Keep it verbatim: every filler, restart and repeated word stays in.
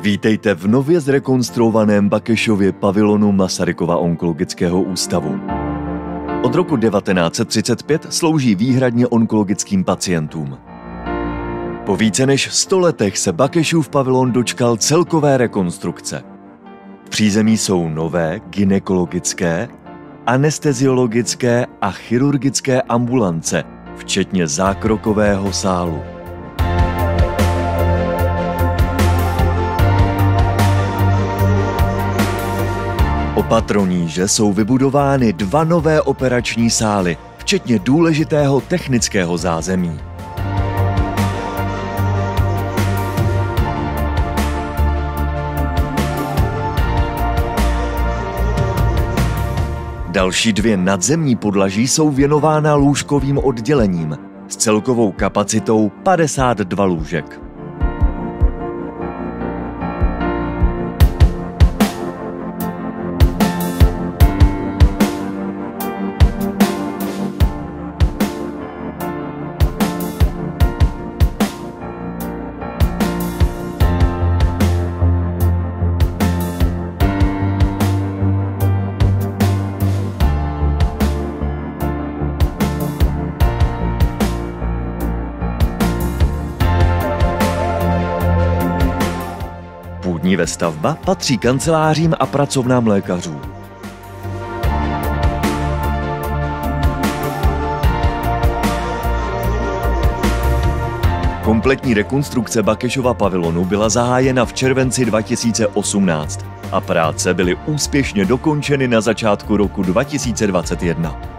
Vítejte v nově zrekonstruovaném Bakešově pavilonu Masarykova onkologického ústavu. Od roku devatenáct set třicet pět slouží výhradně onkologickým pacientům. Po více než sto letech se Bakešův pavilon dočkal celkové rekonstrukce. V přízemí jsou nové gynekologické, anesteziologické a chirurgické ambulance, včetně zákrokového sálu. O patroníže jsou vybudovány dva nové operační sály, včetně důležitého technického zázemí. Další dvě nadzemní podlaží jsou věnována lůžkovým oddělením s celkovou kapacitou padesát dva lůžek. Půdní vestavba patří kancelářím a pracovnám lékařů. Kompletní rekonstrukce Bakešova pavilonu byla zahájena v červenci dva tisíce osmnáct a práce byly úspěšně dokončeny na začátku roku dva tisíce dvacet jedna.